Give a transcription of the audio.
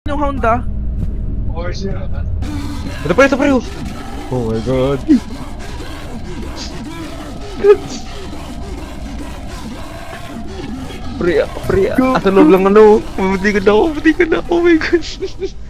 yung Honda. Ito pa, oh. Oh my god. Pre, asa loob lang ano. Mabuti ko na, oh my god.